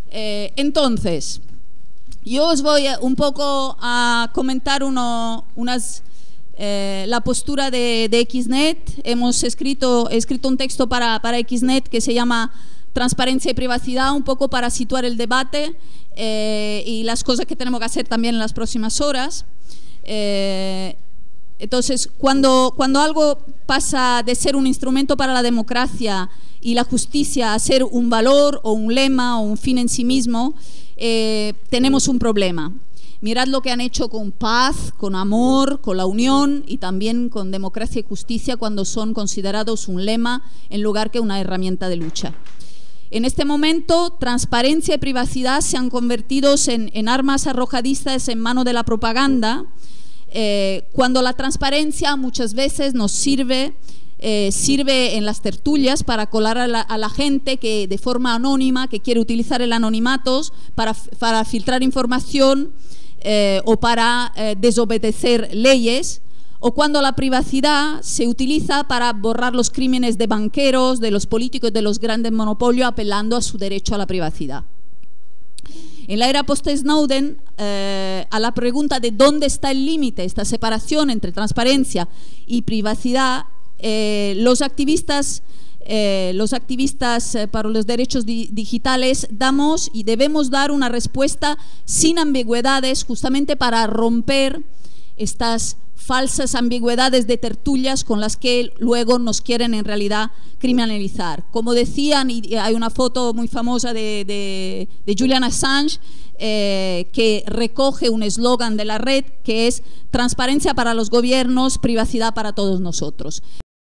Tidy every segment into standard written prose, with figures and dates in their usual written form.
Entonces, yo os voy un poco a comentar la postura de Xnet. He escrito un texto para Xnet que se llama Transparencia y Privacidad, un poco para situar el debate y las cosas que tenemos que hacer también en las próximas horas. Entonces, cuando algo pasa de ser un instrumento para la democracia y la justicia a ser un valor o un lema o un fin en sí mismo, tenemos un problema. Mirad lo que han hecho con paz, con amor, con la unión y también con democracia y justicia cuando son considerados un lema en lugar que una herramienta de lucha. En este momento, transparencia y privacidad se han convertido en armas arrojadizas en mano de la propaganda, cuando la transparencia muchas veces nos sirve en las tertulias para colar a la gente que de forma anónima, que quiere utilizar el anonimato para filtrar información o para desobedecer leyes, o cuando la privacidad se utiliza para borrar los crímenes de banqueros, de los políticos, de los grandes monopolios, apelando a su derecho a la privacidad. En la era post-Snowden, a la pregunta de dónde está el límite, esta separación entre transparencia y privacidad, los activistas para los derechos digitales damos y debemos dar una respuesta sin ambigüedades, justamente para romper estas falsas ambigüedades de tertulias con las que luego nos quieren en realidad criminalizar. Como decían, y hay una foto muy famosa de Julian Assange que recoge un eslogan de la red que es transparencia para los gobiernos, privacidad para todos nosotros.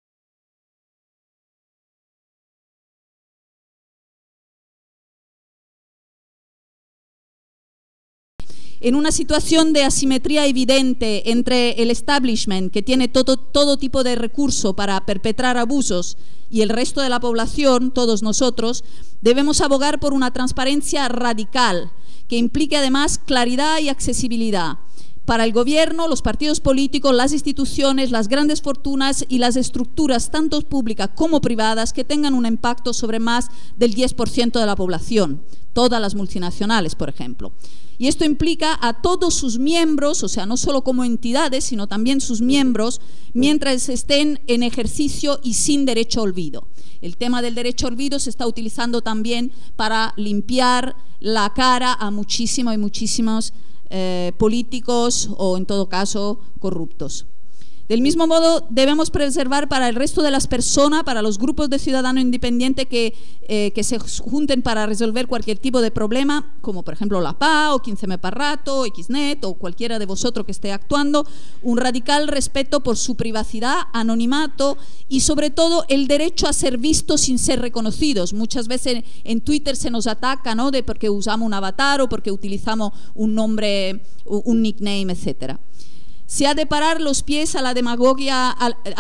En una situación de asimetría evidente entre el establishment, que tiene todo tipo de recurso para perpetrar abusos, y el resto de la población, todos nosotros, debemos abogar por una transparencia radical, que implique además claridad y accesibilidad para el gobierno, los partidos políticos, las instituciones, las grandes fortunas y las estructuras, tanto públicas como privadas, que tengan un impacto sobre más del 10% de la población, todas las multinacionales, por ejemplo. Y esto implica a todos sus miembros, o sea, no solo como entidades, sino también sus miembros, mientras estén en ejercicio y sin derecho a olvido. El tema del derecho a olvido se está utilizando también para limpiar la cara a muchísimos y muchísimos políticos o, en todo caso, corruptos. Del mismo modo, debemos preservar para el resto de las personas, para los grupos de ciudadanos independientes que se junten para resolver cualquier tipo de problema, como por ejemplo la PA o 15M Parrato, o Xnet o cualquiera de vosotros que esté actuando, un radical respeto por su privacidad, anonimato y sobre todo el derecho a ser vistos sin ser reconocidos. Muchas veces en Twitter se nos ataca, ¿no?, de porque usamos un avatar o porque utilizamos un nombre, un nickname, etcétera. Se ha de parar los pies a la demagogia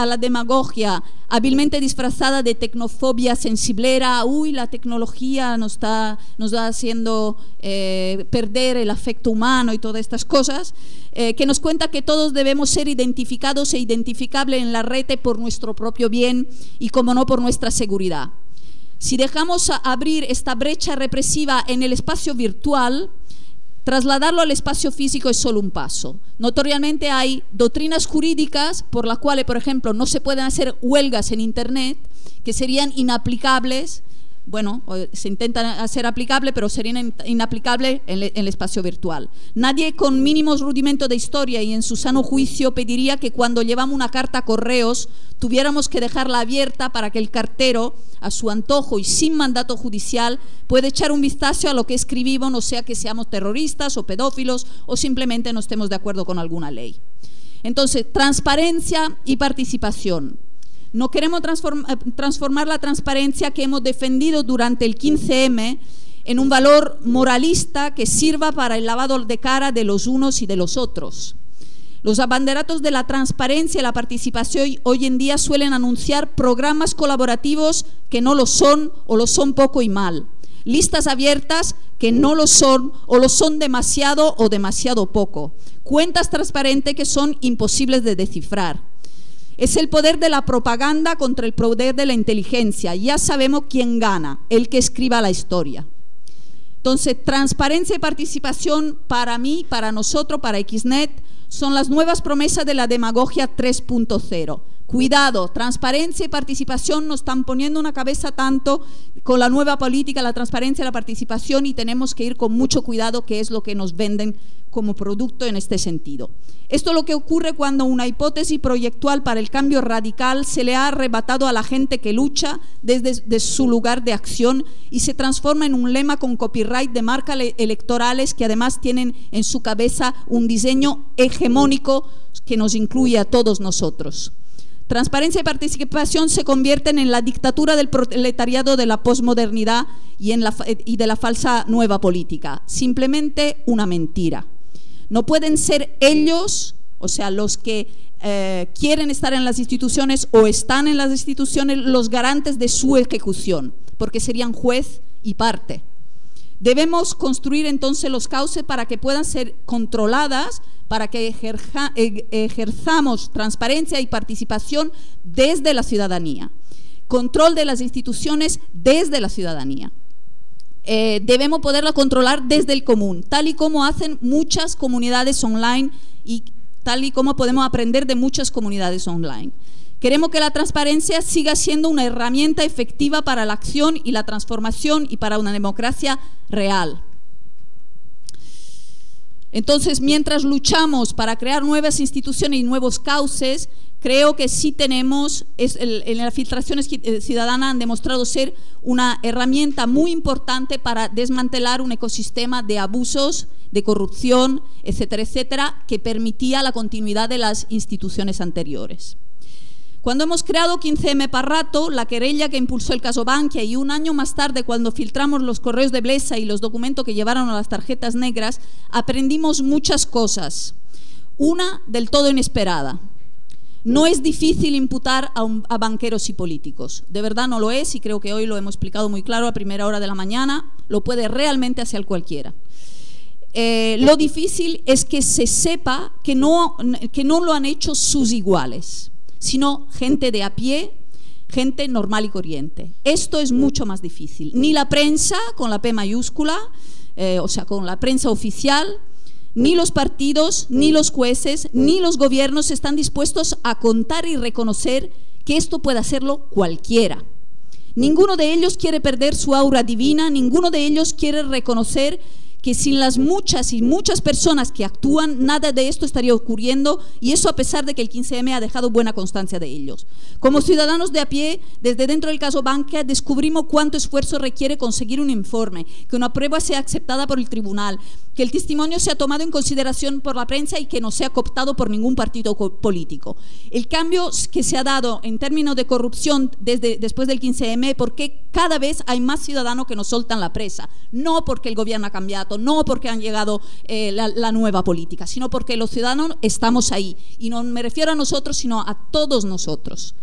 hábilmente disfrazada de tecnofobia sensiblera. Uy, la tecnología nos está haciendo perder el afecto humano y todas estas cosas, que nos cuenta que todos debemos ser identificados e identificables en la red por nuestro propio bien y, como no, por nuestra seguridad. Si dejamos abrir esta brecha represiva en el espacio virtual, trasladarlo al espacio físico es solo un paso. Notoriamente hay doctrinas jurídicas por las cuales, por ejemplo, no se pueden hacer huelgas en Internet, que serían inaplicables. Bueno, se intentan hacer aplicables, pero serían inaplicables en el espacio virtual. Nadie con mínimos rudimentos de historia y en su sano juicio pediría que cuando llevamos una carta a correos tuviéramos que dejarla abierta para que el cartero, a su antojo y sin mandato judicial, pueda echar un vistazo a lo que escribimos, no sea que seamos terroristas o pedófilos o simplemente no estemos de acuerdo con alguna ley. Entonces, transparencia y participación. No queremos transformar la transparencia que hemos defendido durante el 15M en un valor moralista que sirva para el lavado de cara de los unos y de los otros. Los abanderados de la transparencia y la participación hoy en día suelen anunciar programas colaborativos que no lo son o lo son poco y mal. Listas abiertas que no lo son o lo son demasiado o demasiado poco. Cuentas transparentes que son imposibles de descifrar. Es el poder de la propaganda contra el poder de la inteligencia. Ya sabemos quién gana, el que escriba la historia. Entonces, transparencia y participación para mí, para nosotros, para Xnet, son las nuevas promesas de la demagogia 3.0. Cuidado, transparencia y participación nos están poniendo una cabeza tanto con la nueva política, la transparencia y la participación, y tenemos que ir con mucho cuidado qué es lo que nos venden como producto en este sentido. Esto es lo que ocurre cuando una hipótesis proyectual para el cambio radical se le ha arrebatado a la gente que lucha desde su lugar de acción y se transforma en un lema con copyright de marcas electorales que además tienen en su cabeza un diseño hegemónico que nos incluye a todos nosotros. Transparencia y participación se convierten en la dictadura del proletariado de la posmodernidad y de la falsa nueva política. Simplemente una mentira. No pueden ser ellos, o sea, los que quieren estar en las instituciones o están en las instituciones, los garantes de su ejecución, porque serían juez y parte. Debemos construir entonces los cauces para que puedan ser controladas, para que ejerzamos transparencia y participación desde la ciudadanía. Control de las instituciones desde la ciudadanía. Debemos poderla controlar desde el común, tal y como hacen muchas comunidades online y tal y como podemos aprender de muchas comunidades online. Queremos que la transparencia siga siendo una herramienta efectiva para la acción y la transformación y para una democracia real. Entonces, mientras luchamos para crear nuevas instituciones y nuevos cauces, creo que sí tenemos, en las filtraciones ciudadanas han demostrado ser una herramienta muy importante para desmantelar un ecosistema de abusos, de corrupción, etcétera, etcétera, que permitía la continuidad de las instituciones anteriores. Cuando hemos creado 15M para rato, la querella que impulsó el caso Bankia y un año más tarde cuando filtramos los correos de Blesa y los documentos que llevaron a las tarjetas negras, aprendimos muchas cosas. Una del todo inesperada. No es difícil imputar a banqueros y políticos. De verdad no lo es y creo que hoy lo hemos explicado muy claro a primera hora de la mañana. Lo puede realmente hacer cualquiera. Lo difícil es que se sepa que no lo han hecho sus iguales, sino gente de a pie, gente normal y corriente. Esto es mucho más difícil. Ni la prensa, con la P mayúscula, o sea, con la prensa oficial, ni los partidos, ni los jueces, ni los gobiernos están dispuestos a contar y reconocer que esto puede hacerlo cualquiera. Ninguno de ellos quiere perder su aura divina, ninguno de ellos quiere reconocer que sin las muchas y muchas personas que actúan, nada de esto estaría ocurriendo, y eso a pesar de que el 15M ha dejado buena constancia de ellos. Como ciudadanos de a pie, desde dentro del caso Bankia, descubrimos cuánto esfuerzo requiere conseguir un informe, que una prueba sea aceptada por el tribunal, que el testimonio sea tomado en consideración por la prensa y que no sea cooptado por ningún partido político. El cambio que se ha dado en términos de corrupción después del 15M, porque cada vez hay más ciudadanos que nos soltan la presa, no porque el gobierno ha cambiado, no porque han llegado la nueva política, sino porque los ciudadanos estamos ahí, y no me refiero a nosotros, sino a todos nosotros.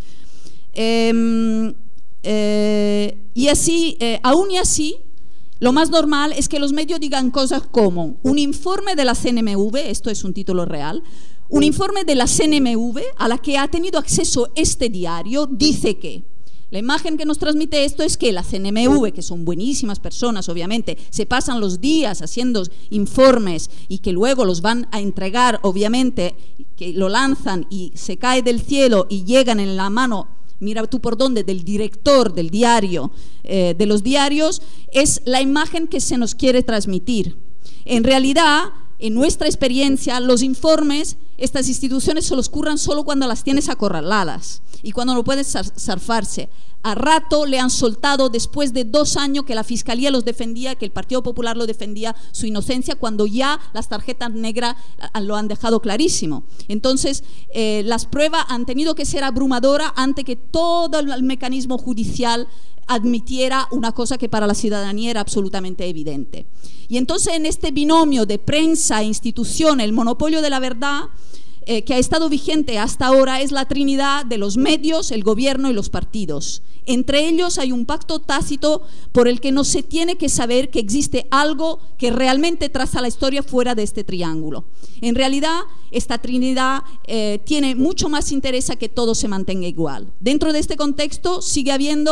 Y así, aún y así, lo más normal es que los medios digan cosas como un informe de la CNMV, esto es un título real, un informe de la CNMV a la que ha tenido acceso este diario dice que. La imagen que nos transmite esto es que la CNMV, que son buenísimas personas, obviamente, se pasan los días haciendo informes y que luego los van a entregar, obviamente, que lo lanzan y se cae del cielo y llegan en la mano, mira tú por dónde, del director del diario, de los diarios, es la imagen que se nos quiere transmitir. En realidad, en nuestra experiencia, los informes, estas instituciones se los curran solo cuando las tienes acorraladas y cuando no pueden zarfarse. A rato le han soltado después de 2 años que la Fiscalía los defendía, que el Partido Popular lo defendía, su inocencia, cuando ya las tarjetas negras lo han dejado clarísimo. Entonces, las pruebas han tenido que ser abrumadoras antes que todo el mecanismo judicial admitiera una cosa que para la ciudadanía era absolutamente evidente. Y entonces en este binomio de prensa e institución, el monopolio de la verdad, que ha estado vigente hasta ahora, es la trinidad de los medios, el gobierno y los partidos. Entre ellos hay un pacto tácito por el que no se tiene que saber que existe algo que realmente traza la historia fuera de este triángulo. En realidad, esta trinidad tiene mucho más interés a que todo se mantenga igual. Dentro de este contexto sigue habiendo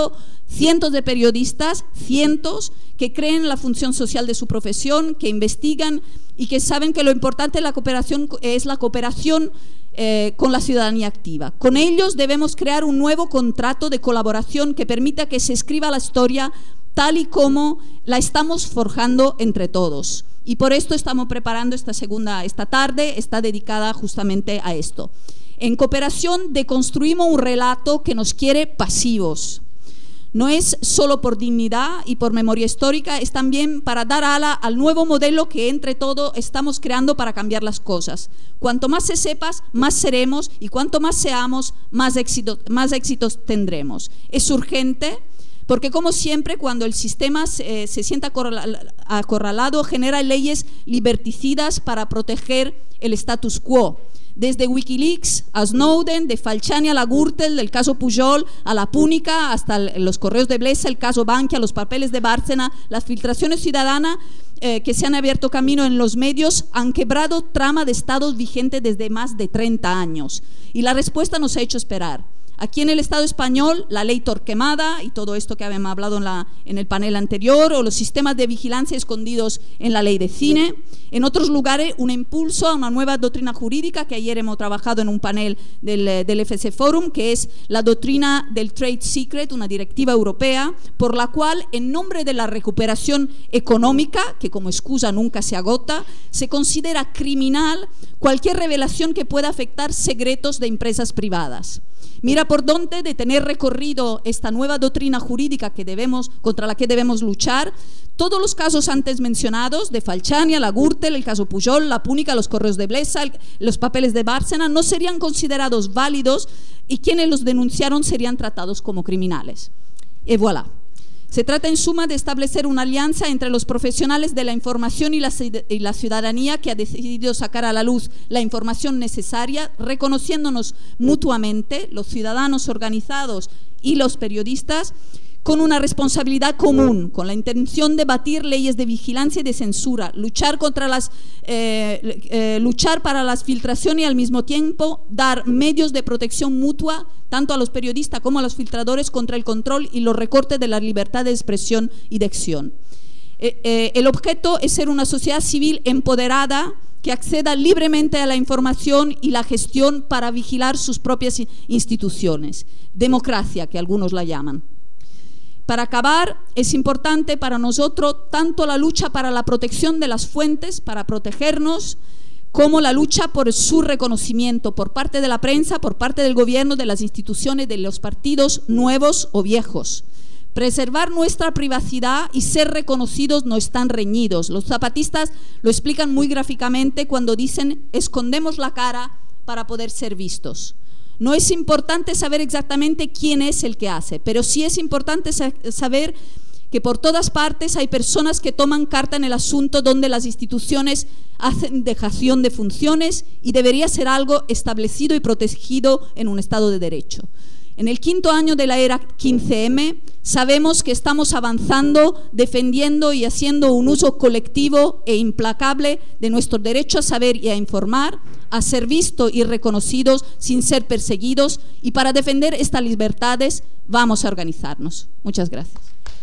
cientos de periodistas, cientos, que creen en la función social de su profesión, que investigan y que saben que lo importante de la cooperación es la cooperación con la ciudadanía activa. Con ellos debemos crear un nuevo contrato de colaboración que permita que se escriba la historia tal y como la estamos forjando entre todos. Y por esto estamos preparando esta tarde, está dedicada justamente a esto. En cooperación deconstruimos un relato que nos quiere pasivos. No es solo por dignidad y por memoria histórica, es también para dar ala al nuevo modelo que entre todos estamos creando para cambiar las cosas. Cuanto más se sepas, más seremos, y cuanto más seamos, más éxitos tendremos. Es urgente porque, como siempre, cuando el sistema se sienta acorralado, genera leyes liberticidas para proteger el status quo. Desde Wikileaks a Snowden, de Falciani a la Gürtel, del caso Pujol a la Púnica, hasta los correos de Blesa, el caso Bankia, los papeles de Bárcena, las filtraciones ciudadanas que se han abierto camino en los medios han quebrado trama de estados vigentes desde más de 30 años. Y la respuesta nos ha hecho esperar. Aquí en el Estado español, la ley Torquemada y todo esto que habíamos hablado en el panel anterior, o los sistemas de vigilancia escondidos en la ley de cine. En otros lugares, un impulso a una nueva doctrina jurídica que ayer hemos trabajado en un panel del FC Forum, que es la doctrina del Trade Secret, una directiva europea, por la cual, en nombre de la recuperación económica, que como excusa nunca se agota, se considera criminal cualquier revelación que pueda afectar secretos de empresas privadas. Mira por dónde de tener recorrido esta nueva doctrina jurídica contra la que debemos luchar. Todos los casos antes mencionados, de Falciani a la Gürtel, el caso Pujol, la Púnica, los correos de Blesa, los papeles de Bárcena, no serían considerados válidos y quienes los denunciaron serían tratados como criminales. Y voilà. Se trata en suma de establecer una alianza entre los profesionales de la información y la ciudadanía que ha decidido sacar a la luz la información necesaria, reconociéndonos mutuamente, los ciudadanos organizados y los periodistas, con una responsabilidad común, con la intención de batir leyes de vigilancia y de censura, luchar para las filtraciones y al mismo tiempo dar medios de protección mutua tanto a los periodistas como a los filtradores contra el control y los recortes de la libertad de expresión y de acción. El objeto es ser una sociedad civil empoderada que acceda libremente a la información y la gestión para vigilar sus propias instituciones. Democracia, que algunos la llaman. Para acabar, es importante para nosotros tanto la lucha para la protección de las fuentes, para protegernos, como la lucha por su reconocimiento por parte de la prensa, por parte del gobierno, de las instituciones, de los partidos nuevos o viejos. Preservar nuestra privacidad y ser reconocidos no están reñidos. Los zapatistas lo explican muy gráficamente cuando dicen: escondemos la cara para poder ser vistos. No es importante saber exactamente quién es el que hace, pero sí es importante saber que por todas partes hay personas que toman carta en el asunto, donde las instituciones hacen dejación de funciones, y debería ser algo establecido y protegido en un Estado de Derecho. En el 5º año de la era 15M sabemos que estamos avanzando, defendiendo y haciendo un uso colectivo e implacable de nuestro derecho a saber y a informar, a ser vistos y reconocidos sin ser perseguidos, y para defender estas libertades vamos a organizarnos. Muchas gracias.